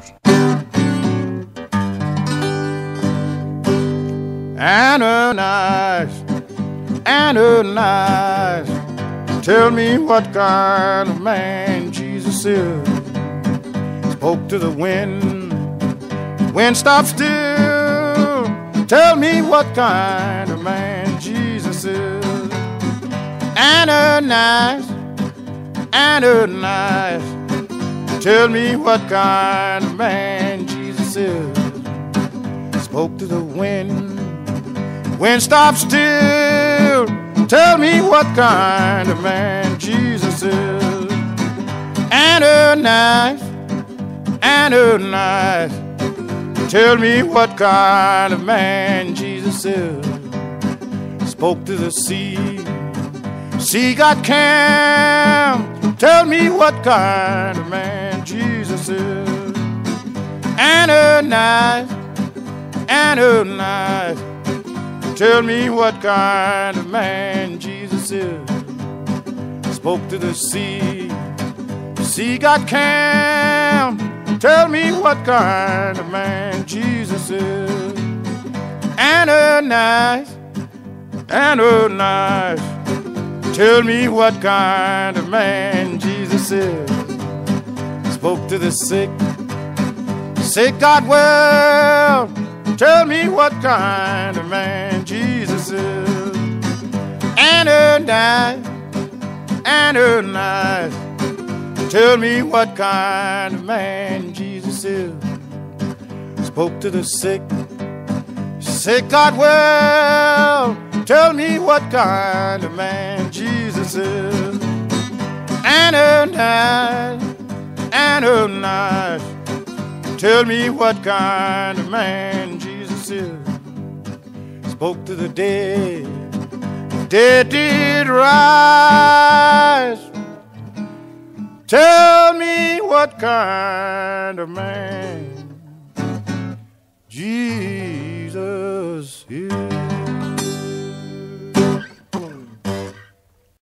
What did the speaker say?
Ananias, Ananias, tell me what kind of man Jesus is. Spoke to the wind stopped still. Tell me what kind of man Jesus is. Ananias, Ananias, tell me what kind of man Jesus is. Spoke to the wind stopped still. Tell me what kind of man Jesus is. Ananias, Ananias, tell me what kind of man Jesus is. Spoke to the sea got calm. Tell me what kind of man Jesus is. Ananias, Ananias, tell me what kind of man Jesus is. Spoke to the sea got calm. Tell me what kind of man Jesus is. Ananias, Ananias, tell me what kind of man Jesus is. Spoke to the sick got well. Tell me what kind of man Jesus is. Ananias, Ananias, tell me what kind of man Jesus is. Spoke to the sick got well. Tell me what kind of man Jesus is. Ananias, Ananias, tell me what kind of man Jesus is. Spoke to the dead did rise. Tell me what kind of man Jesus is.